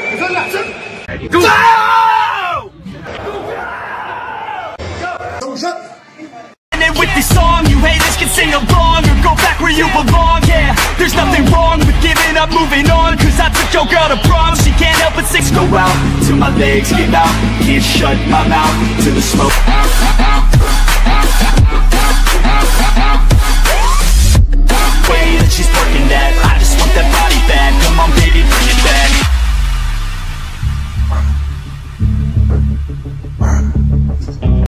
Go! With this song, you haters can sing along or go back where you belong. Yeah, there's nothing wrong with giving up, moving on. Cause I took your girl to prom, she can't help but sing. Go out till my legs give out, can't shut my mouth to the smoke. Way that she's working